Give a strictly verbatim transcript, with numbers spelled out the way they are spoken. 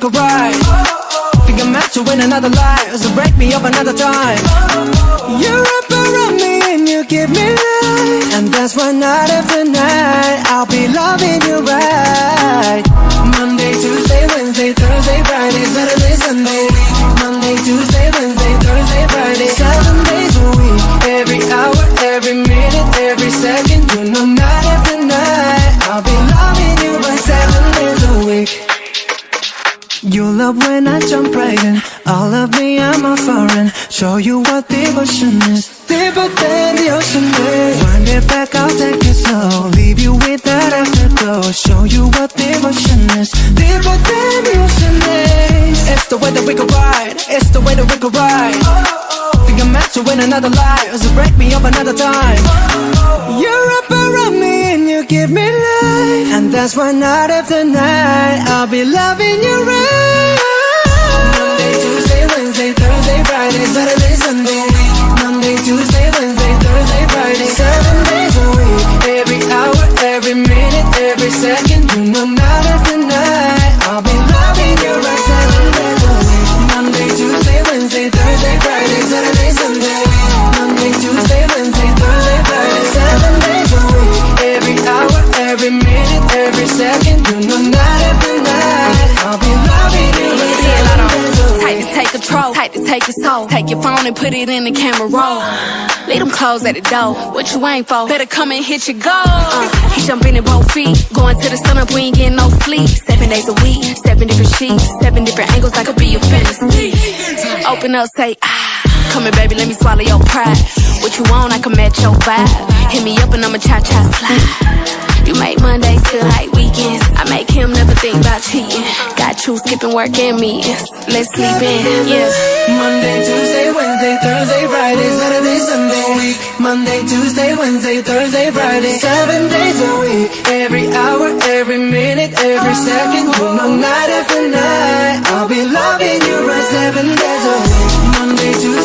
we could ride. Think I'm meant to win another life, so break me up another time. You wrap around me and you give me life, and that's why night after night I'll be loving you right. Monday, Tuesday, Wednesday, Thursday, Friday, Saturday, Sunday. Monday, Tuesday, Wednesday, Thursday, Friday, seven days a week. Every hour, every minute, every second, you know night after night I'll be loving you by seven days a week. You love when I jump right in, all of me I'm a foreign. Show you what devotion is, deeper than the ocean waves. Wind it back, I'll take it slow, leave you with that afterglow. Show you what devotion is, deeper than the ocean waves. It's the way that we could ride, it's the way that we could ride. Think I'm meant to win another life, so break me up another time. You wrap around me and you give me life, and that's why night after night I'll be loving you right. Monday, Tuesday, Wednesday, Thursday, Friday, Saturday, Sunday. Monday, Tuesday, Wednesday, Thursday, Friday, seven days a week. Every hour, every minute, every second, you know night after night I'll be loving you right. Seven days a week. Monday, Tuesday, Wednesday, Thursday, Friday, Saturday, Sunday. Monday, Tuesday, Wednesday, Thursday, Friday, seven days a week. Every hour, every minute, every second, you know night after night I'll be loving you right. Seven days a week. Tight to take control, tight to take your soul. Take your phone and put it in the camera roll. Leave them clothes at the door. What you ain't for? Better come and hit your goal. Uh, he jumping in both feet, going to the sun up, we ain't getting no sleep. Seven days a week, seven different sheets, seven different angles, I could be your fantasy. Open up, say ah. Come here, baby, let me swallow your pride. What you want, I can match your vibe. Hit me up and I'ma cha-cha slide. You make Mondays feel like weekends. I make him never think about cheating. Got you skipping work and meetings. Let's sleep in, yeah. Monday, Tuesday, Wednesday, Thursday, Friday, Saturday, Sunday. Monday, Tuesday, Wednesday, Thursday, Friday, seven days a week. Every hour, every minute, every second, you know night after night I'll be loving you right. Seven days a week. Monday, Tuesday,